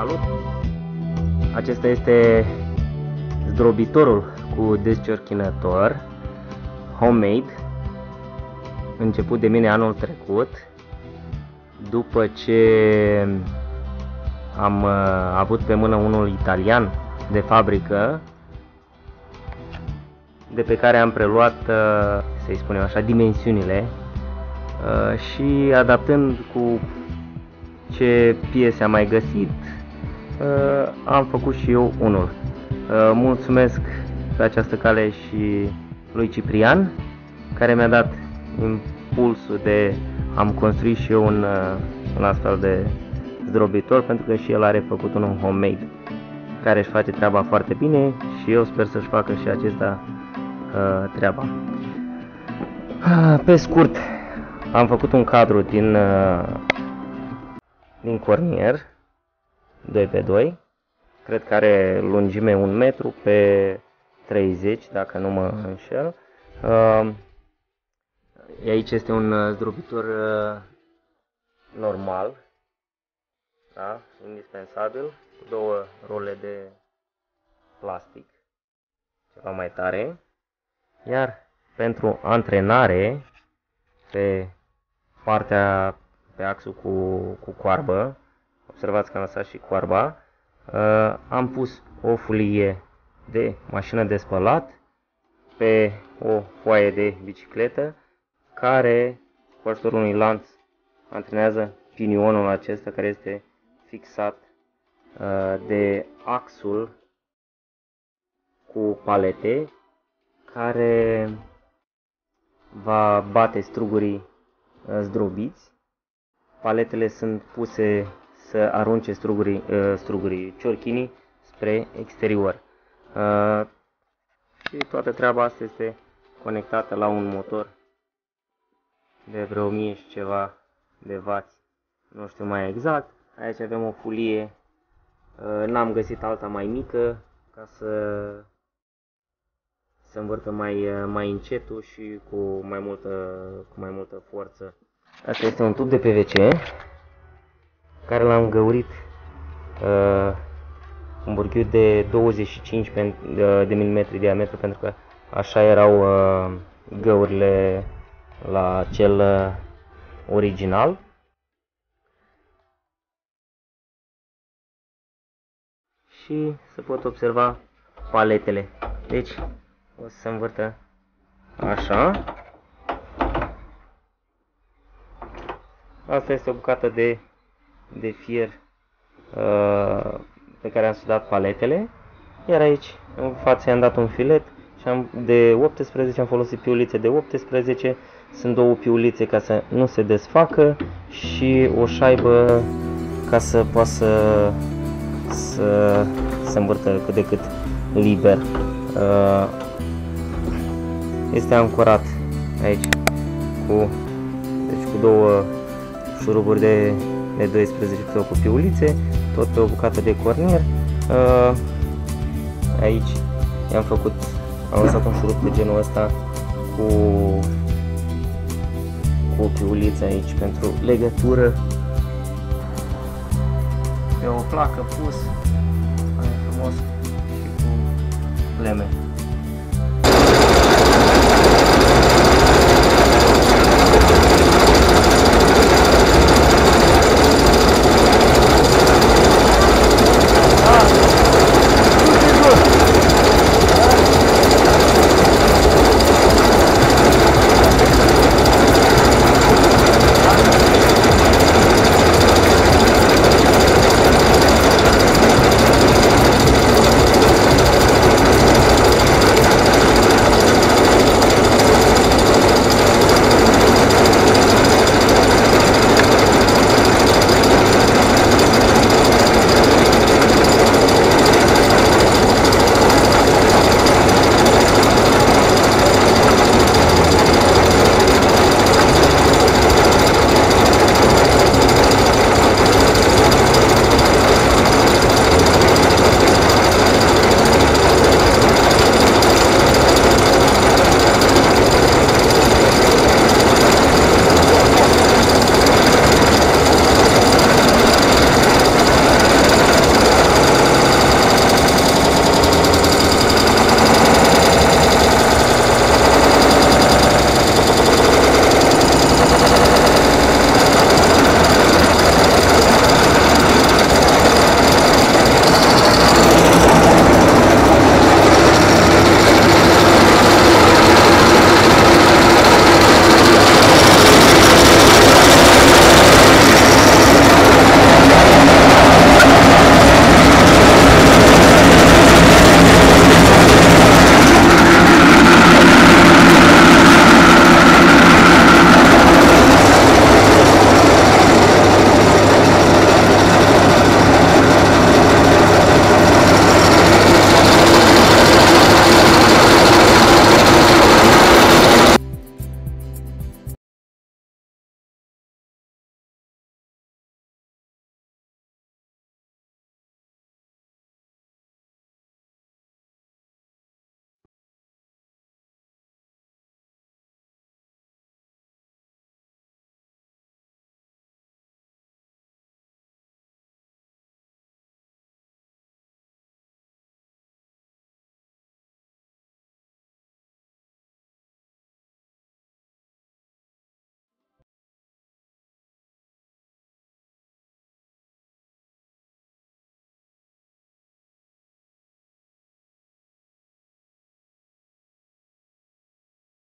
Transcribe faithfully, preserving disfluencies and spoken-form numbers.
Salut! Acesta este zdrobitorul cu desciorchinător homemade, început de mine anul trecut, după ce am uh, avut pe mână unul italian de fabrică, de pe care am preluat, uh, să-i spunem așa, dimensiunile uh, și adaptând cu ce piese am mai găsit, uh, am făcut și eu unul. Uh, mulțumesc pe această cale și lui Ciprian, care mi-a dat impulsul de am construit și eu un, uh, un astfel de zdrobitor, pentru că și el are făcut unul homemade, care își face treaba foarte bine și eu sper să-și facă și acesta uh, treaba. Uh, pe scurt, am făcut un cadru din uh, din cornier doi pe doi, cred că are lungime un metru pe treizeci, dacă nu mă înșel. Uh, aici este un zdrobitor uh, normal, da? Indispensabil, cu două role de plastic, ceva mai tare, iar pentru antrenare pe partea pe axul cu, cu coarbă, observați că am lăsat și coarba, uh, am pus o folie de mașină de spălat pe o foaie de bicicletă, care cu ajutorul unui lanț antrenează pinionul acesta, care este fixat uh, de axul cu palete, care va bate strugurii uh, zdrobiți. Paletele sunt puse să arunce strugurii, uh, strugurii ciorchinii spre exterior. Uh, și toată treaba asta este conectată la un motor de vreo o mie și ceva de vați, nu știu mai exact. Aici avem o folie, uh, n-am găsit alta mai mică ca să se învârtă mai, uh, mai încetul și cu mai multă, cu mai multă forță. Asta este un tub de P V C care l-am găurit uh, un burghiu de douăzeci și cinci de milimetri diametru, pentru că așa erau uh, găurile la cel uh, original. Și se pot observa paletele. Deci o să se învârtă așa. Asta este o bucată de, de fier uh, pe care am sudat paletele, iar aici în față i-am dat un filet și am, de optsprezece, am folosit piulițe de optsprezece, sunt două piulițe ca să nu se desfacă și o șaibă ca să poată să, să se învârtă cât de cât liber. Uh, este ancorat aici cu, deci cu două șuruburi de, de doisprezece sau cu piulițe, tot pe o bucată de cornier. Uh, aici i-am făcut, am lăsat un șurub de genul ăsta cu, cu o piuliță aici pentru legătură. Pe o placă pus, mai frumos, și cu leme.